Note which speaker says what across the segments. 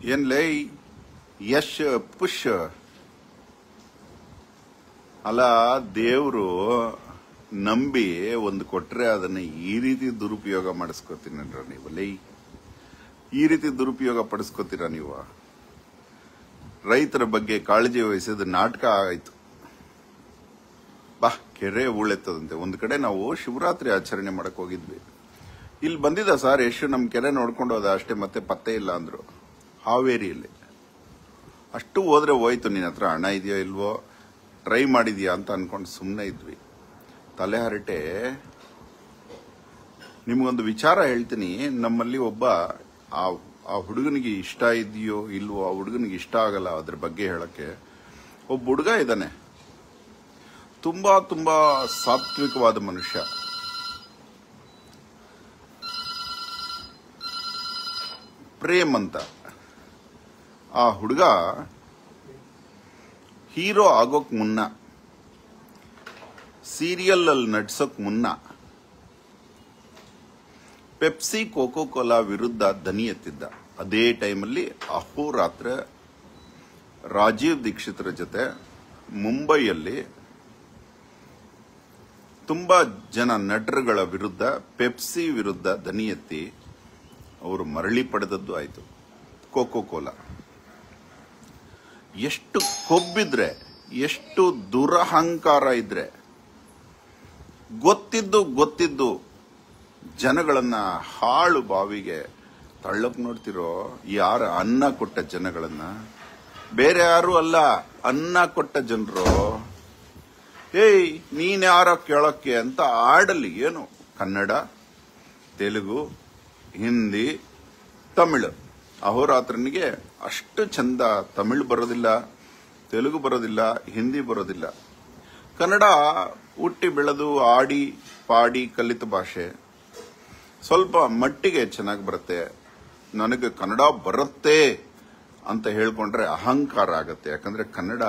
Speaker 1: ಏನ್ಲೇ Yash push ಅಲ್ಲ, ದೇವ್ರು ನಂಬಿ ಒಂದು ಕೊಟ್ರೆ ಅದನ್ನ ಈ ರೀತಿ ದುರುಪಯೋಗ ಮಾಡಿಸ್ಕೋತೀನಲ್ರ ನೀವು. ಲೈ, ಈ ರೀತಿ ದುರುಪಯೋಗ ಪಡಿಸ್ಕೋತೀರ ನೀವು. ರೈತರ ಬಗ್ಗೆ ಕಾಳಜಿ ವಹಿಸಿದ ನಾಟಕ ಆಯ್ತು. ಬಾ, ಕೆರೆ ಉಳೆತ್ತದಂತೆ. ಒಂದು ಕಡೆ ನಾವು ಶಿವರಾತ್ರಿ ಆಚರಣೆ ಮಾಡಕ್ ಹೋಗಿದ್ವಿ. ಇಲ್ಲಿ ಬಂದಿದ್ದ ಸರ್ ಯಶು, ನಮ್ ಕೆರೆ ನೋಡ್ಕೊಂಡು ಹೋದ ಅಷ್ಟೇ, ಮತ್ತೆ ಪತ್ತೆ ಇಲ್ಲ ಅಂದ್ರು. ಹಾವೇರಿಯಲ್ಲಿ ಅಷ್ಟು ಹೋದ್ರೆ ಹೋಯ್ತು. ನಿನ್ನ ಹತ್ರ ಹಣ ಇದೆಯೋ ಇಲ್ವೋ, ಟ್ರೈ ಮಾಡಿದ್ಯಾ ಅಂತ ಅನ್ಕೊಂಡು ಸುಮ್ಮನೆ ಇದ್ವಿ. ತಲೆ ಹರಟೆ. ನಿಮ್ಗೊಂದು ವಿಚಾರ ಹೇಳ್ತೀನಿ. ನಮ್ಮಲ್ಲಿ ಒಬ್ಬ ಆ ಹುಡುಗನಿಗೆ ಇಷ್ಟ ಇದೆಯೋ ಇಲ್ವೋ, ಆ ಹುಡುಗನಿಗೆ ಇಷ್ಟ ಆಗಲ್ಲ ಅದ್ರ ಬಗ್ಗೆ ಹೇಳಕ್ಕೆ. ಒಬ್ಬ ಹುಡುಗ ಇದ್ದಾನೆ, ತುಂಬಾ ತುಂಬಾ ಸಾತ್ವಿಕವಾದ ಮನುಷ್ಯ. ಪ್ರೇಮ್ ಅಂತ. ಆ ಹುಡುಗ ಹೀರೋ ಆಗೋಕ್ ಮುನ್ನ, ಸೀರಿಯಲ್ ಅಲ್ಲಿ ನಡ್ಸೋಕ್ ಮುನ್ನ ಪೆಪ್ಸಿ ಕೋಕೋ ಕೋಲಾ ವಿರುದ್ಧ ದನಿ ಎತ್ತಿದ್ದ. ಅದೇ ಟೈಮಲ್ಲಿ ಅಹೋರಾತ್ರ ರಾಜೀವ್ ದೀಕ್ಷಿತರ ಜೊತೆ ಮುಂಬೈಯಲ್ಲಿ ತುಂಬಾ ಜನ ನಟರುಗಳ ವಿರುದ್ಧ, ಪೆಪ್ಸಿ ವಿರುದ್ಧ ದನಿ ಎತ್ತಿ ಅವರು ಮರಳಿ ಪಡೆದದ್ದು ಆಯ್ತು. ಕೋಕೋ ಕೋಲಾ ಎಷ್ಟು ಕೊಬ್ಬಿದ್ರೆ, ಎಷ್ಟು ದುರಹಂಕಾರ ಇದ್ರೆ, ಗೊತ್ತಿದ್ದು ಜನಗಳನ್ನ ಹಾಳು ಬಾವಿಗೆ ತಳ್ಳಕ್ ನೋಡ್ತಿರೋ. ಯಾರ ಅನ್ನ ಕೊಟ್ಟ ಜನಗಳನ್ನ, ಬೇರೆ ಯಾರು ಅಲ್ಲ, ಅನ್ನ ಕೊಟ್ಟ ಜನರು. ಏಯ್, ನೀನ್ ಯಾರ ಕೇಳಕ್ಕೆ ಅಂತ ಆಡಲಿ. ಏನು ಕನ್ನಡ, ತೆಲುಗು, ಹಿಂದಿ, ತಮಿಳು. ಅಹೋರಾತ್ರನಿಗೆ ಅಷ್ಟು ಚಂದ ತಮಿಳು ಬರೋದಿಲ್ಲ, ತೆಲುಗು ಬರೋದಿಲ್ಲ, ಹಿಂದಿ ಬರೋದಿಲ್ಲ. ಕನ್ನಡ ಹುಟ್ಟಿ ಬೆಳೆದು ಆಡಿ ಪಾಡಿ ಕಲಿತ ಭಾಷೆ. ಸ್ವಲ್ಪ ಮಟ್ಟಿಗೆ ಚೆನ್ನಾಗಿ ಬರುತ್ತೆ. ನನಗೆ ಕನ್ನಡ ಬರುತ್ತೆ ಅಂತ ಹೇಳ್ಕೊಂಡ್ರೆ ಅಹಂಕಾರ ಆಗತ್ತೆ. ಯಾಕಂದ್ರೆ ಕನ್ನಡ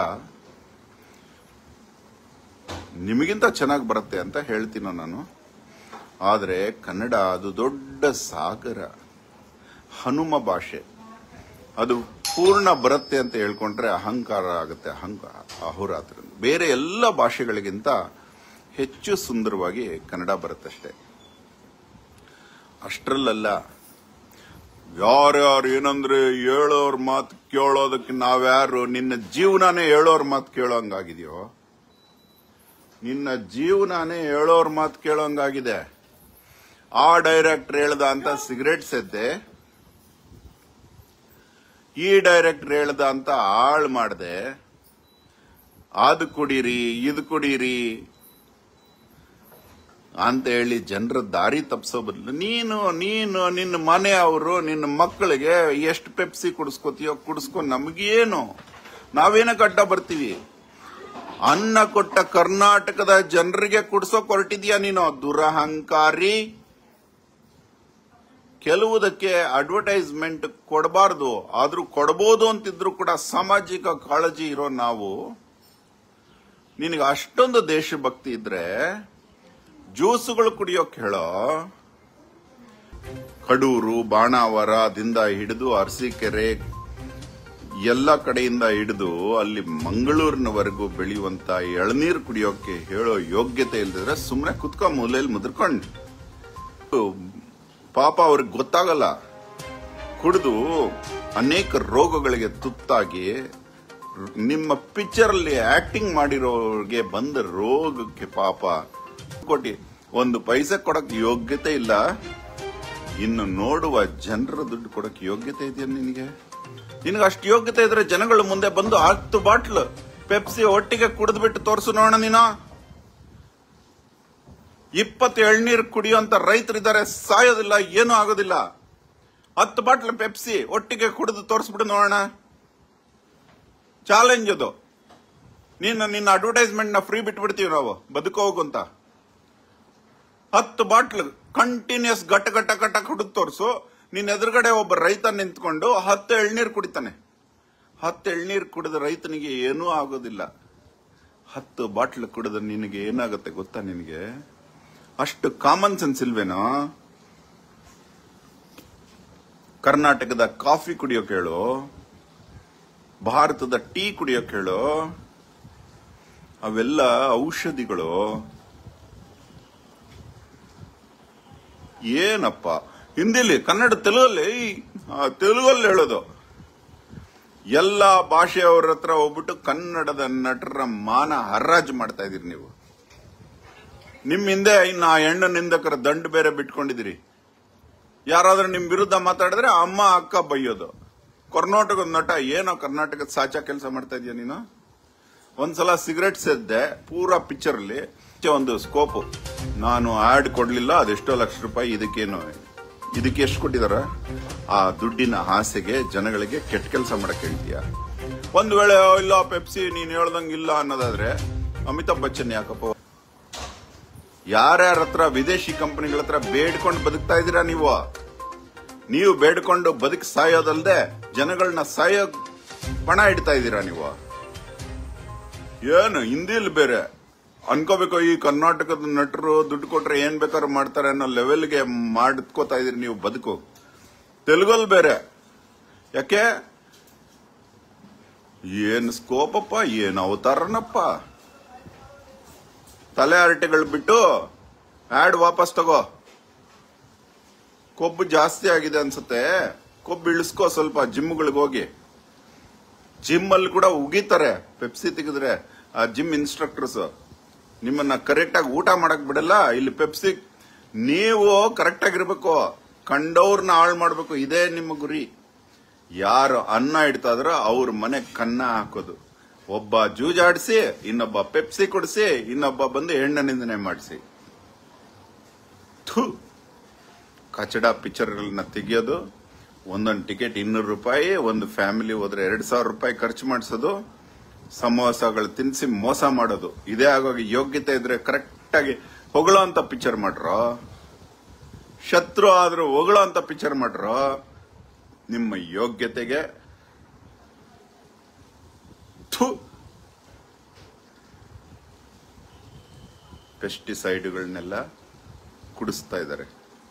Speaker 1: ನಿಮಗಿಂತ ಚೆನ್ನಾಗಿ ಬರುತ್ತೆ ಅಂತ ಹೇಳ್ತೀನೋ ನಾನು. ಆದರೆ ಕನ್ನಡ ಅದು ದೊಡ್ಡ ಸಾಗರ, ಹನುಮ ಭಾಷೆ. ಅದು ಪೂರ್ಣ ಬರುತ್ತೆ ಅಂತ ಹೇಳ್ಕೊಂಡ್ರೆ ಅಹಂಕಾರ ಆಗುತ್ತೆ. ಅಹೋರಾತ್ರ ಬೇರೆ ಎಲ್ಲ ಭಾಷೆಗಳಿಗಿಂತ ಹೆಚ್ಚು ಸುಂದರವಾಗಿ ಕನ್ನಡ ಬರುತ್ತಷ್ಟೆ. ಅಷ್ಟರಲ್ಲ, ಯಾರ್ಯಾರು ಏನಂದ್ರೆ ಹೇಳೋರ್ ಮಾತು ಕೇಳೋದಕ್ಕೆ ನಾವ್ಯಾರು? ನಿನ್ನ ಜೀವನಾನೇ ಹೇಳೋರ್ ಮಾತು ಕೇಳೋಂಗಾಗಿದೆಯೋ? ನಿನ್ನ ಜೀವನಾನೇ ಹೇಳೋರ್ ಮಾತು ಕೇಳೋಂಗಾಗಿದೆ. ಆ ಡೈರೆಕ್ಟರ್ ಹೇಳ್ದ ಅಂತ ಸಿಗರೇಟ್ ಸೆದ್ದೆ, ಈ ಡೈರೆಕ್ಟರ್ ಹೇಳ್ದ ಅಂತ ಹಾಳು ಮಾಡ್ದೆ. ಅದು ಕುಡೀರಿ, ಇದು ಕುಡೀರಿ ಅಂತ ಹೇಳಿ ಜನರ ದಾರಿ ತಪ್ಪಿಸೋ ಬದಲು ನೀನು ನಿನ್ನ ಮನೆಯವರು, ನಿನ್ನ ಮಕ್ಕಳಿಗೆ ಎಷ್ಟು ಪೆಪ್ಸಿ ಕುಡಿಸ್ಕೋತೀಯೋ ಕುಡಿಸ್ಕೊ, ನಮಗೇನು, ನಾವೇನಕ್ಕೆ ಅಡ್ಡ ಬರ್ತೀವಿ? ಅನ್ನ ಕೊಟ್ಟ ಕರ್ನಾಟಕದ ಜನರಿಗೆ ಕುಡಿಸೋಕ್ ಹೊರಟಿದ್ಯಾ ನೀನು, ದುರಹಂಕಾರಿ. ಕೆಲವುದಕ್ಕೆ ಅಡ್ವರ್ಟೈಸ್ಮೆಂಟ್ ಕೊಡಬಾರ್ದು, ಆದ್ರೂ ಕೊಡಬಹುದು ಅಂತಿದ್ರು ಕೂಡ ಸಾಮಾಜಿಕ ಕಾಳಜಿ ಇರೋ ನಾವು, ನಿನಗೆ ಅಷ್ಟೊಂದು ದೇಶಭಕ್ತಿ ಇದ್ರೆ ಜ್ಯೂಸುಗಳು ಕುಡಿಯೋಕ್ ಹೇಳೋ. ಕಡೂರು, ಬಾಣಾವರದಿಂದ ಹಿಡಿದು ಅರಸೀಕೆರೆ ಎಲ್ಲ ಕಡೆಯಿಂದ ಹಿಡಿದು ಅಲ್ಲಿ ಮಂಗಳೂರಿನವರೆಗೂ ಬೆಳೆಯುವಂತ ಎಳನೀರು ಕುಡಿಯೋಕೆ ಹೇಳೋ ಯೋಗ್ಯತೆ ಇಲ್ದಿದ್ರೆ ಸುಮ್ಮನೆ ಕುತ್ಕೊ ಮೂಲೆಯಲ್ಲಿ ಮುದ್ರಕೊಂಡು. ಪಾಪ ಅವ್ರಿಗೆ ಗೊತ್ತಾಗಲ್ಲ. ಕುಡಿದು ಅನೇಕ ರೋಗಗಳಿಗೆ ತುತ್ತಾಗಿ ನಿಮ್ಮ ಪಿಕ್ಚರ್ ಅಲ್ಲಿ ಆಕ್ಟಿಂಗ್ ಮಾಡಿರೋರಿಗೆ ಬಂದ ರೋಗಕ್ಕೆ ಪಾಪ ಕೊಟ್ಟಿ ಒಂದು ಪೈಸೆ ಕೊಡಕ್ ಯೋಗ್ಯತೆ ಇಲ್ಲ. ಇನ್ನು ನೋಡುವ ಜನರ ದುಡ್ಡು ಕೊಡಕ್ ಯೋಗ್ಯತೆ ಇದೆಯಾ ನಿನಗೆ? ನಿನಗೆ ಅಷ್ಟು ಯೋಗ್ಯತೆ ಇದ್ರೆ ಜನಗಳ ಮುಂದೆ ಬಂದು 10 ಬಾಟ್ಲು ಪೆಪ್ಸಿ ಒಟ್ಟಿಗೆ ಕುಡಿದ್ಬಿಟ್ಟು ತೋರಿಸು ನೋಡೋಣ. ನೀನು 20 ಎಳ್ನೀರು ಕುಡಿಯುವಂತ ರೈತರಿದ್ದಾರೆ, ಸಾಯೋದಿಲ್ಲ, ಏನೂ ಆಗೋದಿಲ್ಲ. 10 ಬಾಟ್ಲು ಪೆಪ್ಸಿ ಒಟ್ಟಿಗೆ ಕುಡಿದು ತೋರಿಸ್ಬಿಟ್ಟು ನೋಡೋಣ. ಚಾಲೆಂಜ್ ಅದು. ನಿನ್ನ ಅಡ್ವರ್ಟೈಸ್ಮೆಂಟ್ ನ ಫ್ರೀ ಬಿಟ್ಬಿಡ್ತೀವಿ ನಾವು, ಬದುಕೋ ಹೋಗುಂತ. 10 ಬಾಟ್ಲು ಕಂಟಿನ್ಯೂಸ್ ಗಟ್ಟ ಕುಡಿದು ತೋರಿಸು. ನಿನ್ನ ಎದುರುಗಡೆ ಒಬ್ಬ ರೈತ ನಿಂತ್ಕೊಂಡು 10 ಎಳ್ನೀರು ಕುಡಿತಾನೆ. 10 ಎಳ್ನೀರು ಕುಡಿದ ರೈತನಿಗೆ ಏನೂ ಆಗೋದಿಲ್ಲ. 10 ಬಾಟ್ಲು ಕುಡಿದ ನಿನಗೆ ಏನಾಗುತ್ತೆ ಗೊತ್ತಾ? ನಿನಗೆ ಅಷ್ಟು ಕಾಮನ್ ಸೆನ್ಸ್ ಇಲ್ವೇನೋ? ಕರ್ನಾಟಕದ ಕಾಫಿ ಕುಡಿಯೋಕೆ ಹೇಳು, ಭಾರತದ ಟೀ ಕುಡಿಯೋಕೆ ಹೇಳು, ಅವೆಲ್ಲ ಔಷಧಿಗಳು. ಏನಪ್ಪ ಹಿಂದಿಲಿ, ಕನ್ನಡ, ತೆಲುಗಲ್ಲಿ ಹೇಳೋದು. ಎಲ್ಲ ಭಾಷೆಯವ್ರ ಹತ್ರ ಹೋಗ್ಬಿಟ್ಟು ಕನ್ನಡದ ನಟರ ಮಾನ ಹರಾಜು ಮಾಡ್ತಾ ಇದೀರಿ ನೀವು. ನಿಮ್ ಹಿಂದೆ ಇನ್ನು ಆ ಹೆಣ್ಣು ನಿಂದಕರ ದಂಡು ಬೇರೆ ಬಿಟ್ಕೊಂಡಿದ್ದೀರಿ. ಯಾರಾದ್ರೂ ನಿಮ್ ವಿರುದ್ಧ ಮಾತಾಡಿದ್ರೆ ಅಮ್ಮ ಅಕ್ಕ ಬೈಯೋದು. ಕರ್ನಾಟಕದ ನಟ, ಏನೋ ಕರ್ನಾಟಕದ ಸಾಚಾ ಕೆಲಸ ಮಾಡ್ತಾ ಇದೀಯ ನೀನು. ಒಂದ್ಸಲ ಸಿಗರೆಟ್ ಸೇದ್ದೆ ಪೂರಾ ಪಿಕ್ಚರ್ ಅಲ್ಲಿ. ಒಂದು ಸ್ಕೋಪ್, ನಾನು ಆಡ್ ಕೊಡ್ಲಿಲ್ಲ, ಅದೆಷ್ಟೋ ಲಕ್ಷ ರೂಪಾಯಿ, ಇದಕ್ಕೆ ಎಷ್ಟು ಕೊಟ್ಟಿದಾರ? ಆ ದುಡ್ಡಿನ ಆಸೆಗೆ ಜನಗಳಿಗೆ ಕೆಟ್ಟ ಕೆಲಸ ಮಾಡಕ್ ಹೇಳ್ತೀಯ. ಒಂದ್ ವೇಳೆ ಇಲ್ಲ ಪೆಪ್ಸಿ ನೀನ್ ಹೇಳ್ದಂಗಿಲ್ಲ ಅನ್ನೋದಾದ್ರೆ ಅಮಿತಾಬ್ ಬಚ್ಚನ್ ಯಾಕಪ್ಪ? ಯಾರ್ಯಾರ ಹತ್ರ ವಿದೇಶಿ ಕಂಪನಿಗಳ ಹತ್ರ ಬೇಡ್ಕೊಂಡು ಬದುಕ್ತಾ ಇದ್ದೀರಾ ನೀವು? ನೀವು ಬೇಡ್ಕೊಂಡು ಬದುಕಿ ಸಾಯೋದಲ್ದೆ ಜನಗಳನ್ನ ಸಾಯೋ ಪಣ ಇಡ್ತಾ ಇದ್ದೀರಾ ನೀವು. ಏನು ಹಿಂದಿಲ್ ಬೇರೆ ಅನ್ಕೋಬೇಕು, ಈ ಕರ್ನಾಟಕದ ನಟರು ದುಡ್ಡು ಕೊಟ್ರೆ ಏನ್ ಬೇಕಾದ್ರೂ ಮಾಡ್ತಾರೆ ಅನ್ನೋ ಲೆವೆಲ್ಗೆ ಮಾಡ್ಕೋತಾ ಇದೀರಿ ನೀವು ಬದುಕು. ತೆಲುಗಲ್ಲಿ ಬೇರೆ, ಯಾಕೆ? ಏನ್ ಸ್ಕೋಪಪ್ಪ, ಏನ್ ಅವತಾರನಪ್ಪ. ತಲೆ ಹರಟೆಗಳು ಬಿಟ್ಟು ಆಡ್ ವಾಪಸ್ ತಗೋ. ಕೊಬ್ಬು ಜಾಸ್ತಿ ಆಗಿದೆ ಅನ್ಸುತ್ತೆ, ಕೊಬ್ಬು ಇಳಿಸ್ಕೋ ಸ್ವಲ್ಪ. ಜಿಮ್ಗಳಿಗೆ ಹೋಗಿ, ಜಿಮ್ ಅಲ್ಲಿ ಕೂಡ ಉಗಿತಾರೆ ಪೆಪ್ಸಿ ತೆಗೆದ್ರೆ. ಆ ಜಿಮ್ ಇನ್ಸ್ಟ್ರಕ್ಟರ್ಸ್ ನಿಮ್ಮನ್ನ ಕರೆಕ್ಟ್ ಆಗಿ ಊಟ ಮಾಡಕ್ ಬಿಡಲ್ಲ. ಇಲ್ಲಿ ಪೆಪ್ಸಿ ನೀವು ಕರೆಕ್ಟ್ ಆಗಿರ್ಬೇಕು, ಕಂಡವ್ರನ್ನ ಹಾಳು ಮಾಡ್ಬೇಕು, ಇದೇ ನಿಮ್ಮ ಗುರಿ. ಯಾರು ಅನ್ನ ಇಡ್ತಾ ಇದ್ರೋ ಅವ್ರ ಮನೆ ಕನ್ನ ಹಾಕೋದು. ಒಬ್ಬ ಜೂಜಾಡಿಸಿ, ಇನ್ನೊಬ್ಬ ಪೆಪ್ಸಿ ಕೊಡಿಸಿ, ಇನ್ನೊಬ್ಬ ಬಂದು ಹೆಣ್ಣ ನಿಂದನೆ ಮಾಡಿಸಿ. ಕಚಡ ಪಿಕ್ಚರ್ಗಳನ್ನ ತೆಗಿಯೋದು, ಒಂದೊಂದು ಟಿಕೆಟ್ 200 ರೂಪಾಯಿ, ಒಂದು ಫ್ಯಾಮಿಲಿ ಹೋದ್ರೆ 2000 ರೂಪಾಯಿ ಖರ್ಚು ಮಾಡಿಸೋದು, ಸಮೋಸಗಳು ತಿನ್ಸಿ ಮೋಸ ಮಾಡೋದು. ಇದೇ ಆಗೋಗಿ ಯೋಗ್ಯತೆ ಇದ್ರೆ ಕರೆಕ್ಟ್ ಆಗಿ ಹೊಗಳೋ ಅಂತ ಪಿಕ್ಚರ್ ಮಾಡ್ರೋ. ಶತ್ರು ಆದ್ರೂ ಹೊಗಳೋ ಅಂತ ಪಿಕ್ಚರ್ ಮಾಡ್ರೋ. ನಿಮ್ಮ ಯೋಗ್ಯತೆಗೆ ಪೆಸ್ಟಿಸೈಡ್ಗಳನ್ನೆಲ್ಲ ಕುಡಿಸ್ತಾ ಇದ್ದಾರೆ.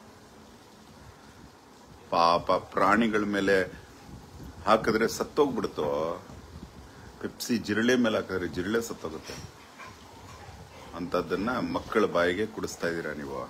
Speaker 1: ಪಾಪ ಪ್ರಾಣಿಗಳ ಮೇಲೆ ಹಾಕಿದ್ರೆ ಸತ್ತೋಗ್ಬಿಡುತ್ತೋ. ಪೆಪ್ಸಿ ಜಿರಳೆ ಮೇಲೆ ಹಾಕಿದ್ರೆ ಜಿರಳೆ ಸತ್ತೋಗುತ್ತೆ. ಅಂತದನ್ನ ಮಕ್ಕಳ ಬಾಯಿಗೆ ಕುಡಿಸ್ತಾ ಇದ್ದೀರಾ ನೀವು.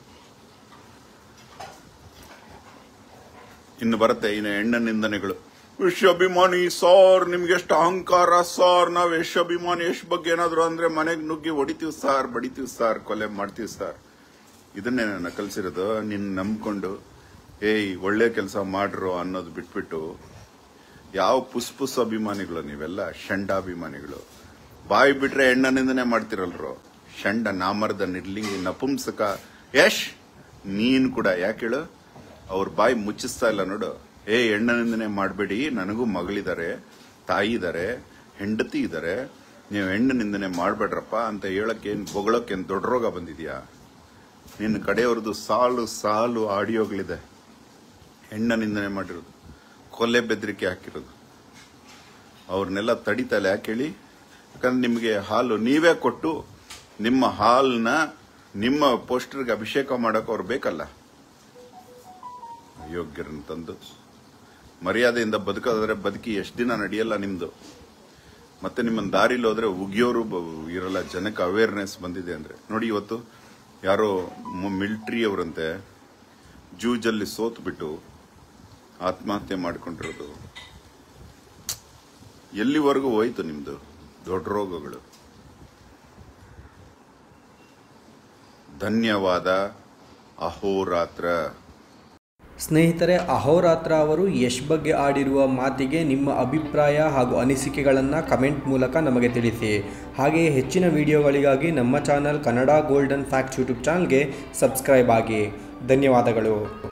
Speaker 1: ಇನ್ನು ಬರುತ್ತೆ ಇನ್ನು ಹೆಣ್ಣ ನಿಂದನೆಗಳು. ಯಶಾಭಿಮಾನಿ ಸಾರ್, ನಿಮ್ಗೆ ಎಷ್ಟು ಅಹಂಕಾರ ಸಾರ್, ನಾವ್ ಯಶಾಭಿಮಾನಿ, ಯಶ್ ಬಗ್ಗೆ ಏನಾದ್ರು ಅಂದ್ರೆ ಮನೆಗ್ ನುಗ್ಗಿ ಹೊಡಿತೀವಿ ಸಾರ್, ಬಡಿತೀವಿ ಸಾರ್, ಕೊಲೆ ಮಾಡ್ತೀವಿ ಸಾರ್. ಇದನ್ನೇ ನಾನು ಕಲ್ಸಿರೋದು. ನಿನ್ ನಂಬ್ಕೊಂಡು ಏಯ್ ಒಳ್ಳೆ ಕೆಲಸ ಮಾಡ್ರು ಅನ್ನೋದು ಬಿಟ್ಬಿಟ್ಟು ಯಾವ ಪುಸ್ ಅಭಿಮಾನಿಗಳು ನೀವೆಲ್ಲ, ಷಂಡಾಭಿಮಾನಿಗಳು. ಬಾಯಿ ಬಿಟ್ರೆ ಹೆಣ್ಣ ನಿಂದನೆ ಮಾಡ್ತಿರಲ್ರು. ಷಂಡ, ನಾಮರ್ದ, ನಿರ್ಲಿಂಗಿ, ನಪುಂಸಕ. ಯಶ್ ನೀನ್ ಕೂಡ ಯಾಕೆ ಹೇಳು? ಅವ್ರ ಬಾಯಿ ಮುಚ್ಚಿಸ್ತಾ ಇಲ್ಲ ನೋಡು. ಹೆಣ್ಣ ನಿಂದನೆ ಮಾಡಬೇಡಿ, ನನಗೂ ಮಗಳಿದ್ದಾರೆ, ತಾಯಿ ಇದ್ದಾರೆ, ಹೆಂಡತಿ ಇದ್ದಾರೆ, ನೀವು ಹೆಣ್ಣು ನಿಂದನೆ ಮಾಡ್ಬೇಡ್ರಪ್ಪ ಅಂತ ಹೇಳಕ್ಕೇನ್ ಬೊಗಳಕ್ಕೇನ್ ದೊಡ್ಡ ರೋಗ ಬಂದಿದ್ಯಾ? ನಿನ್ನ ಕಡೆಯವ್ರದ್ದು ಸಾಲು ಸಾಲು ಆಡಿಯೋಗಳಿದೆ ಹೆಣ್ಣ ನಿಂದನೆ ಮಾಡಿರೋದು, ಕೊಲೆ ಬೆದರಿಕೆ ಹಾಕಿರೋದು. ಅವ್ರನ್ನೆಲ್ಲ ತಡಿತಲ್ಲ ಯಾಕೆ ಹೇಳಿ? ಯಾಕಂದ್ರೆ ನಿಮಗೆ ಹಾಲು ನೀವೇ ಕೊಟ್ಟು ನಿಮ್ಮ ಹಾಲನ್ನ ನಿಮ್ಮ ಪೋಸ್ಟರ್ಗೆ ಅಭಿಷೇಕ ಮಾಡಕ್ ಅವ್ರು ಬೇಕಲ್ಲ. ಯೋಗ್ಯರನ್ನ ತಂದು ಮರ್ಯಾದೆಯಿಂದ ಬದುಕೋದಾದ್ರೆ ಬದುಕಿ ಎಷ್ಟು ದಿನ ನಡೆಯಲ್ಲ ನಿಮ್ದು. ಮತ್ತೆ ನಿಮ್ಮನ್ನ ದಾರಿಲಿ ಹೋದ್ರೆ ಉಗಿಯೋರು ಇರಲ್ಲ. ಜನಕ್ಕೆ ಅವೇರ್ನೆಸ್ ಬಂದಿದೆ ಅಂದ್ರೆ ನೋಡಿ. ಇವತ್ತು ಯಾರೋ ಮಿಲಿಟರಿ ಅವರಂತೆ ಜೂಜಲ್ಲಿ ಸೋತ್ ಬಿಟ್ಟು ಆತ್ಮಹತ್ಯೆ ಮಾಡ್ಕೊಂಡಿರೋದು. ಎಲ್ಲಿವರೆಗೂ ಹೋಯ್ತು ನಿಮ್ದು ದೊಡ್ಡ ರೋಗಗಳು? ಧನ್ಯವಾದ. ಅಹೋರಾತ್ರ.
Speaker 2: ಸ್ನೇಹಿತರೆ, ಅಹೋರಾತ್ರ ಅವರು ಯಶ್ ಬಗ್ಗೆ ಆಡಿರುವ ಮಾತಿಗೆ ನಿಮ್ಮ ಅಭಿಪ್ರಾಯ ಹಾಗೂ ಅನಿಸಿಕೆಗಳನ್ನು ಕಮೆಂಟ್ ಮೂಲಕ ನಮಗೆ ತಿಳಿಸಿ. ಹಾಗೆಯೇ ಹೆಚ್ಚಿನ ವಿಡಿಯೋಗಳಿಗಾಗಿ ನಮ್ಮ channel Kannada golden facts YouTube ಚಾನಲ್ಗೆ ಸಬ್ಸ್ಕ್ರೈಬ್ ಆಗಿ. ಧನ್ಯವಾದಗಳು.